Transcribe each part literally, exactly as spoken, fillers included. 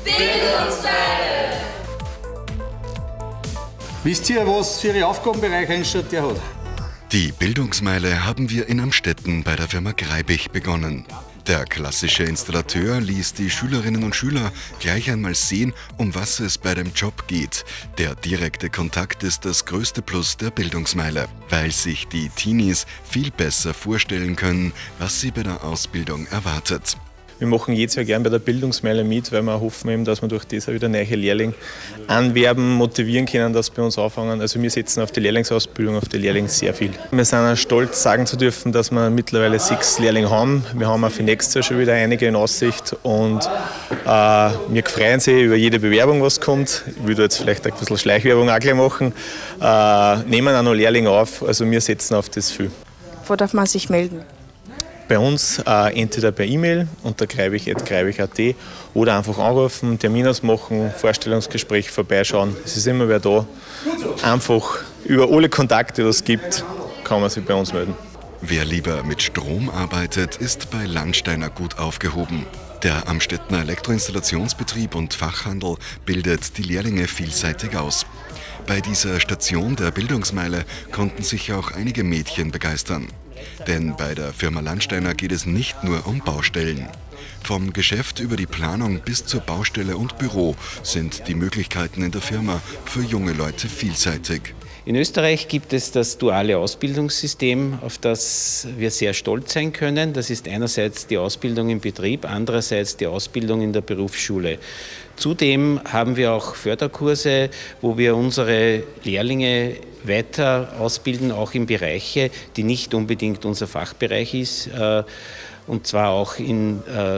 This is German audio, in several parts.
Bildungsmeile! Wisst ihr, was für Ihre Aufgabenbereich einstellt der hat? Die Bildungsmeile haben wir in Amstetten bei der Firma Greibich begonnen. Der klassische Installateur ließ die Schülerinnen und Schüler gleich einmal sehen, um was es bei dem Job geht. Der direkte Kontakt ist das größte Plus der Bildungsmeile, weil sich die Teenies viel besser vorstellen können, was sie bei der Ausbildung erwartet. Wir machen jedes Jahr gern bei der Bildungsmeile mit, weil wir hoffen eben, dass wir durch das auch wieder neue Lehrlinge anwerben, motivieren können, dass sie bei uns anfangen. Also wir setzen auf die Lehrlingsausbildung, auf die Lehrlinge sehr viel. Wir sind auch stolz, sagen zu dürfen, dass wir mittlerweile sechs Lehrlinge haben. Wir haben auch für nächstes Jahr schon wieder einige in Aussicht und äh, wir freuen uns über jede Bewerbung, was kommt. Ich würde jetzt vielleicht ein bisschen Schleichwerbung auch gleich machen. Äh, nehmen auch noch Lehrlinge auf, also wir setzen auf das viel. Wo darf man sich melden? Bei uns äh, entweder per E-Mail unter greibich at greibich punkt at oder einfach anrufen, Termin ausmachen, Vorstellungsgespräch vorbeischauen. Es ist immer wer da. Einfach über alle Kontakte, die es gibt, kann man sich bei uns melden. Wer lieber mit Strom arbeitet, ist bei Landsteiner gut aufgehoben. Der Amstettener Elektroinstallationsbetrieb und Fachhandel bildet die Lehrlinge vielseitig aus. Bei dieser Station der Bildungsmeile konnten sich auch einige Mädchen begeistern. Denn bei der Firma Landsteiner geht es nicht nur um Baustellen. Vom Geschäft über die Planung bis zur Baustelle und Büro sind die Möglichkeiten in der Firma für junge Leute vielseitig. In Österreich gibt es das duale Ausbildungssystem, auf das wir sehr stolz sein können. Das ist einerseits die Ausbildung im Betrieb, andererseits die Ausbildung in der Berufsschule. Zudem haben wir auch Förderkurse, wo wir unsere Lehrlinge weiter ausbilden, auch in Bereiche, die nicht unbedingt unser Fachbereich ist, und zwar auch in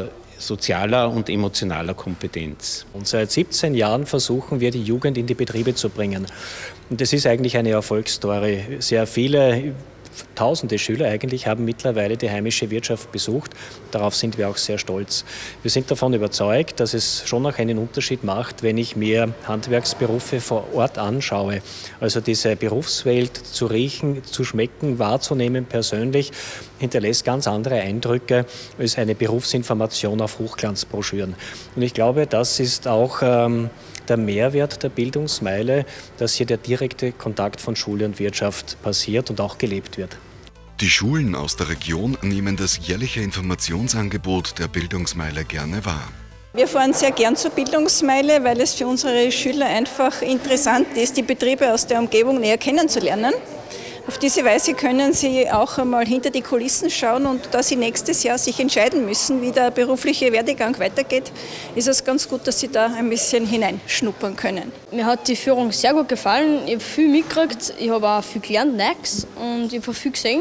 sozialer und emotionaler Kompetenz. Und seit siebzehn Jahren versuchen wir, die Jugend in die Betriebe zu bringen. Und das ist eigentlich eine Erfolgsstory. Sehr viele, tausende Schüler eigentlich, haben mittlerweile die heimische Wirtschaft besucht. Darauf sind wir auch sehr stolz. Wir sind davon überzeugt, dass es schon auch einen Unterschied macht, wenn ich mir Handwerksberufe vor Ort anschaue. Also diese Berufswelt zu riechen, zu schmecken, wahrzunehmen persönlich, hinterlässt ganz andere Eindrücke als eine Berufsinformation auf Hochglanzbroschüren. Und ich glaube, das ist auch ähm, der Mehrwert der Bildungsmeile, dass hier der direkte Kontakt von Schule und Wirtschaft passiert und auch gelebt wird. Die Schulen aus der Region nehmen das jährliche Informationsangebot der Bildungsmeile gerne wahr. Wir fahren sehr gern zur Bildungsmeile, weil es für unsere Schüler einfach interessant ist, die Betriebe aus der Umgebung näher kennenzulernen. Auf diese Weise können sie auch einmal hinter die Kulissen schauen und da sie nächstes Jahr sich entscheiden müssen, wie der berufliche Werdegang weitergeht, ist es ganz gut, dass sie da ein bisschen hineinschnuppern können. Mir hat die Führung sehr gut gefallen. Ich habe viel mitgekriegt, ich habe auch viel gelernt, Neues, und ich habe viel gesehen.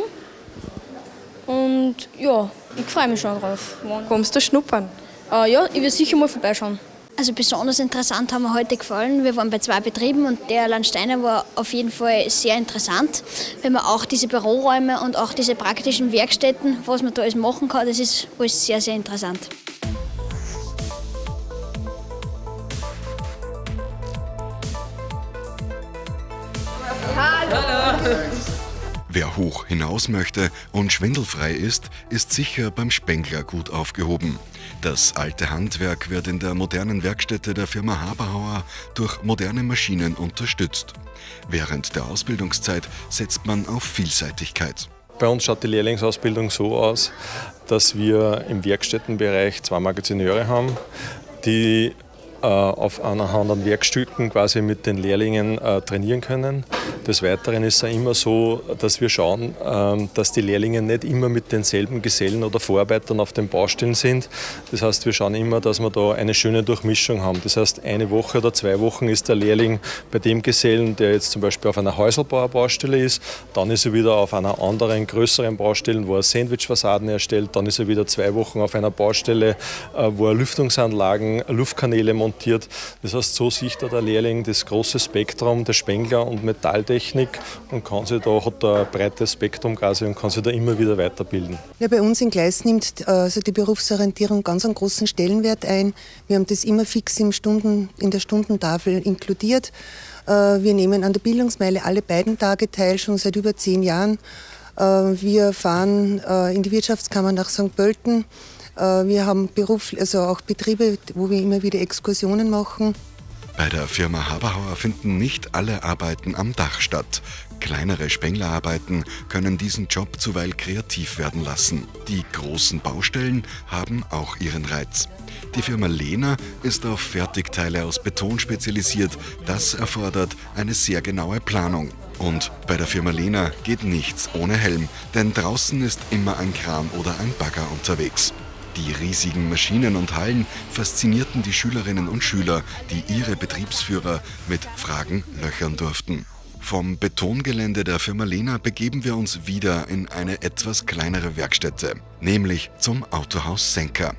Und ja, ich freue mich schon drauf. Kommst du schnuppern? Äh, ja, ich will sicher mal vorbeischauen. Also besonders interessant haben wir heute gefallen. Wir waren bei zwei Betrieben und der Landsteiner war auf jeden Fall sehr interessant, weil man auch diese Büroräume und auch diese praktischen Werkstätten, was man da alles machen kann, das ist alles sehr, sehr interessant. Hallo! Wer hoch hinaus möchte und schwindelfrei ist, ist sicher beim Spengler gut aufgehoben. Das alte Handwerk wird in der modernen Werkstätte der Firma Haberhauer durch moderne Maschinen unterstützt. Während der Ausbildungszeit setzt man auf Vielseitigkeit. Bei uns schaut die Lehrlingsausbildung so aus, dass wir im Werkstättenbereich zwei Magazineure haben, die äh, auf anhand an Werkstücken quasi mit den Lehrlingen äh, trainieren können. Des Weiteren ist es immer so, dass wir schauen, äh, dass die Lehrlinge nicht immer mit denselben Gesellen oder Vorarbeitern auf den Baustellen sind. Das heißt, wir schauen immer, dass wir da eine schöne Durchmischung haben. Das heißt, eine Woche oder zwei Wochen ist der Lehrling bei dem Gesellen, der jetzt zum Beispiel auf einer Häuselbauerbaustelle ist. Dann ist er wieder auf einer anderen, größeren Baustelle, wo er Sandwichfassaden erstellt. Dann ist er wieder zwei Wochen auf einer Baustelle, wo er Lüftungsanlagen, Luftkanäle montiert. Das heißt, so sieht da der Lehrling das große Spektrum der Spengler- und Metalltechnik und kann sich da, hat da ein breites Spektrum quasi und kann sich da immer wieder weiterbilden. Ja, bei uns in Gleis nimmt also die Berufsorientierung ganz einen großen Stellenwert ein. Wir haben das immer fix im Stunden, in der Stundentafel inkludiert. Wir nehmen an der Bildungsmeile alle beiden Tage teil, schon seit über zehn Jahren. Wir fahren in die Wirtschaftskammer nach Sankt Pölten. Wir haben Beruf, also auch Betriebe, wo wir immer wieder Exkursionen machen. Bei der Firma Haberhauer finden nicht alle Arbeiten am Dach statt. Kleinere Spenglerarbeiten können diesen Job zuweilen kreativ werden lassen. Die großen Baustellen haben auch ihren Reiz. Die Firma Lehner ist auf Fertigteile aus Beton spezialisiert. Das erfordert eine sehr genaue Planung. Und bei der Firma Lehner geht nichts ohne Helm, denn draußen ist immer ein Kran oder ein Bagger unterwegs. Die riesigen Maschinen und Hallen faszinierten die Schülerinnen und Schüler, die ihre Betriebsführer mit Fragen löchern durften. Vom Betongelände der Firma Lehner begeben wir uns wieder in eine etwas kleinere Werkstätte, nämlich zum Autohaus Senker.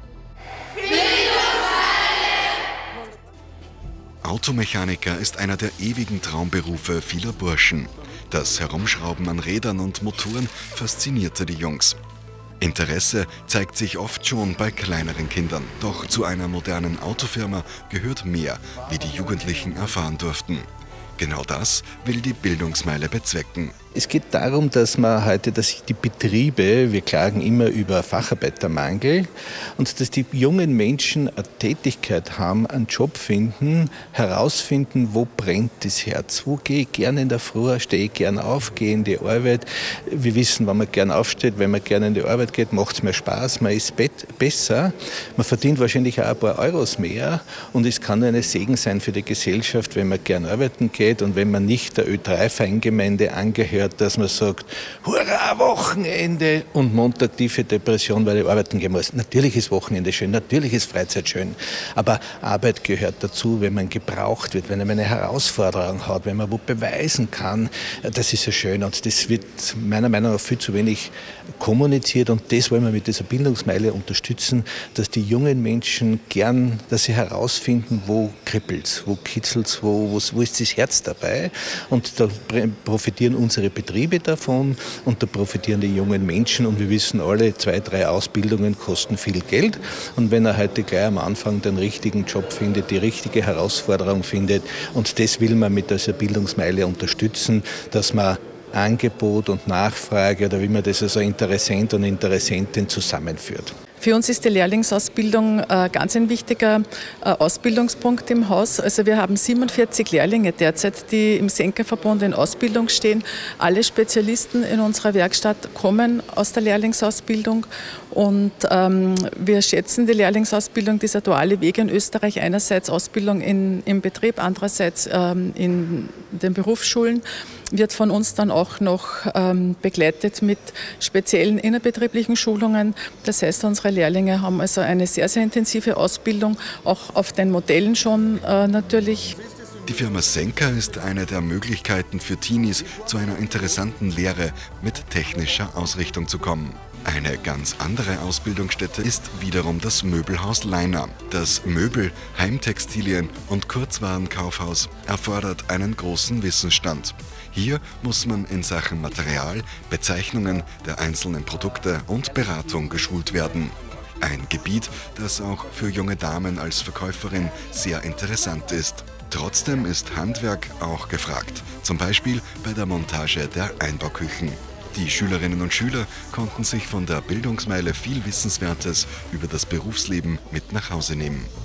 Automechaniker ist einer der ewigen Traumberufe vieler Burschen. Das Herumschrauben an Rädern und Motoren faszinierte die Jungs. Interesse zeigt sich oft schon bei kleineren Kindern. Doch zu einer modernen Autofirma gehört mehr, wie die Jugendlichen erfahren durften. Genau das will die Bildungsmeile bezwecken. Es geht darum, dass man heute, dass sich die Betriebe, wir klagen immer über Facharbeitermangel, und dass die jungen Menschen eine Tätigkeit haben, einen Job finden, herausfinden, wo brennt das Herz, wo gehe ich gerne in der Früh, stehe ich gerne auf, gehe in die Arbeit. Wir wissen, wenn man gerne aufsteht, wenn man gerne in die Arbeit geht, macht es mehr Spaß, man ist besser, man verdient wahrscheinlich auch ein paar Euros mehr, und es kann eine Segen sein für die Gesellschaft, wenn man gerne arbeiten geht und wenn man nicht der Ö drei Feingemeinde angehört, dass man sagt, hurra, Wochenende, und Montag tiefe Depression, weil ich arbeiten gehen muss. Natürlich ist Wochenende schön, natürlich ist Freizeit schön, aber Arbeit gehört dazu, wenn man gebraucht wird, wenn man eine Herausforderung hat, wenn man wo beweisen kann, das ist ja schön, und das wird meiner Meinung nach viel zu wenig kommuniziert, und das wollen wir mit dieser Bildungsmeile unterstützen, dass die jungen Menschen gern, dass sie herausfinden, wo kribbelt's, wo kitzelt's, wo, wo, wo ist das Herz dabei, und da profitieren unsere Betriebe davon, und da profitieren die jungen Menschen, und wir wissen alle, zwei, drei Ausbildungen kosten viel Geld, und wenn er heute gleich am Anfang den richtigen Job findet, die richtige Herausforderung findet, und das will man mit dieser Bildungsmeile unterstützen, dass man Angebot und Nachfrage, oder wie man das also Interessent und Interessentin zusammenführt. Für uns ist die Lehrlingsausbildung äh, ganz ein wichtiger äh, Ausbildungspunkt im Haus. Also wir haben siebenundvierzig Lehrlinge derzeit, die im Senkerverbund in Ausbildung stehen. Alle Spezialisten in unserer Werkstatt kommen aus der Lehrlingsausbildung, und ähm, wir schätzen die Lehrlingsausbildung, dieser duale Weg in Österreich, einerseits Ausbildung in, im Betrieb, andererseits ähm, in den Berufsschulen, wird von uns dann auch noch ähm, begleitet mit speziellen innerbetrieblichen Schulungen. Das heißt, unsere Lehrlinge haben also eine sehr, sehr intensive Ausbildung, auch auf den Modellen schon äh, natürlich. Die Firma Senker ist eine der Möglichkeiten für Teenies, zu einer interessanten Lehre mit technischer Ausrichtung zu kommen. Eine ganz andere Ausbildungsstätte ist wiederum das Möbelhaus Leiner. Das Möbel-, Heimtextilien- und Kurzwarenkaufhaus erfordert einen großen Wissensstand. Hier muss man in Sachen Material, Bezeichnungen der einzelnen Produkte und Beratung geschult werden. Ein Gebiet, das auch für junge Damen als Verkäuferin sehr interessant ist. Trotzdem ist Handwerk auch gefragt, zum Beispiel bei der Montage der Einbauküchen. Die Schülerinnen und Schüler konnten sich von der Bildungsmeile viel Wissenswertes über das Berufsleben mit nach Hause nehmen.